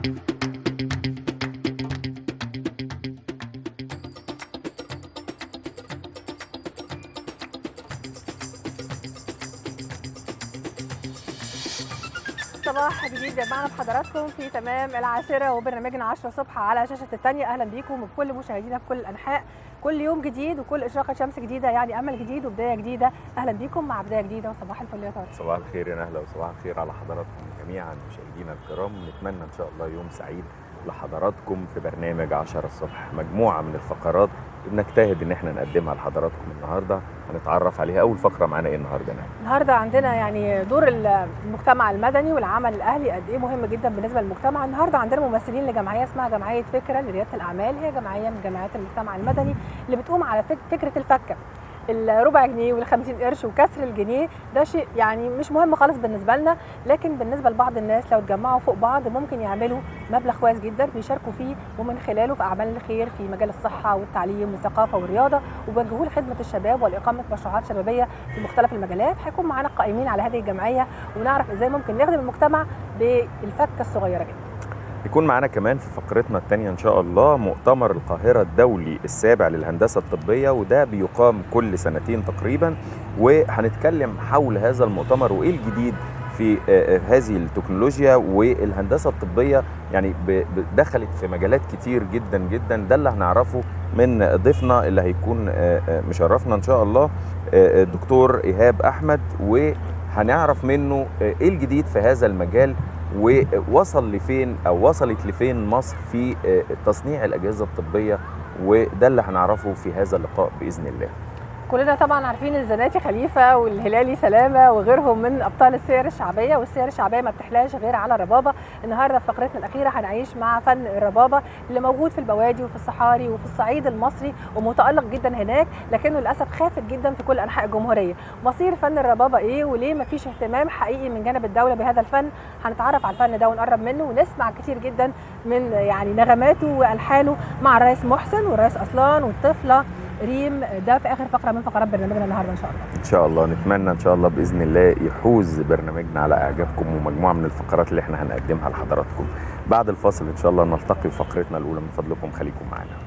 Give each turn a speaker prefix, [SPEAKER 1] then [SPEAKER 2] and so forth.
[SPEAKER 1] صباح جديد معنا بحضراتكم في تمام العاشرة وبرنامجنا 10 الصبح على شاشة الثانية. أهلا بيكم وبكل مشاهدينا في كل الأنحاء. كل يوم جديد وكل إشراقة شمس جديدة، يعني أمل جديد وبداية جديدة. أهلا بيكم مع بداية جديدة وصباح الفل يا طارق.
[SPEAKER 2] صباح الخير يا نهلة وصباح الخير على حضراتكم جميعا مشاهدينا الكرام. نتمنى إن شاء الله يوم سعيد لحضراتكم في برنامج 10 الصبح. مجموعة من الفقرات بنجتهد ان احنا نقدمها لحضراتكم النهارده، هنتعرف عليها. اول فقره معانا ايه النهارده؟
[SPEAKER 1] النهارده عندنا يعني دور المجتمع المدني والعمل الاهلي قد ايه مهم جدا بالنسبه للمجتمع. النهارده عندنا ممثلين لجمعيه اسمها جمعيه فكره لرياده الاعمال، هي جمعيه من جمعيات المجتمع المدني اللي بتقوم على فكره الفكه. الربع جنيه وال50 قرش وكسر الجنيه ده شيء يعني مش مهم خالص بالنسبه لنا، لكن بالنسبه لبعض الناس لو اتجمعوا فوق بعض ممكن يعملوا مبلغ كويس جدا بيشاركوا فيه ومن خلاله في اعمال الخير في مجال الصحه والتعليم والثقافه والرياضه، وبيوجهوه لخدمه الشباب والاقامه مشروعات شبابيه في مختلف المجالات. هيكون معانا قائمين على هذه الجمعيه ونعرف ازاي ممكن نخدم المجتمع بالفكه الصغيره جدا.
[SPEAKER 2] يكون معانا كمان في فقرتنا الثانية إن شاء الله مؤتمر القاهرة الدولي السابع للهندسة الطبية، وده بيقام كل سنتين تقريبا، وهنتكلم حول هذا المؤتمر وإيه الجديد في هذه التكنولوجيا والهندسة الطبية. يعني دخلت في مجالات كتير جدا جدا. ده اللي هنعرفه من ضيفنا اللي هيكون مشرفنا إن شاء الله الدكتور إيهاب أحمد، وهنعرف منه إيه الجديد في هذا المجال ووصل لفين أو وصلت لفين مصر في تصنيع الأجهزة الطبية، وده اللي هنعرفه في هذا اللقاء بإذن الله.
[SPEAKER 1] كلنا طبعا عارفين الزناتي خليفه والهلالي سلامه وغيرهم من ابطال السير الشعبيه، والسير الشعبيه ما بتحلاش غير على الربابه. النهارده في فقرتنا الاخيره هنعيش مع فن الربابه اللي موجود في البوادي وفي الصحاري وفي الصعيد المصري ومتالق جدا هناك، لكنه للاسف خافت جدا في كل انحاء الجمهوريه. مصير فن الربابه ايه وليه ما فيش اهتمام حقيقي من جانب الدوله بهذا الفن؟ هنتعرف على الفن ده ونقرب منه ونسمع كتير جدا من يعني نغماته والحانه مع الرئيس محسن والرئيس اصلان والطفله ريم. ده في اخر فقره من فقرات برنامجنا النهارده ان شاء الله.
[SPEAKER 2] ان شاء الله نتمنى ان شاء الله باذن الله يحوز برنامجنا على اعجابكم ومجموعه من الفقرات اللي احنا هنقدمها لحضراتكم. بعد الفاصل ان شاء الله نلتقي في فقرتنا الاولى. من فضلكم خليكم معنا.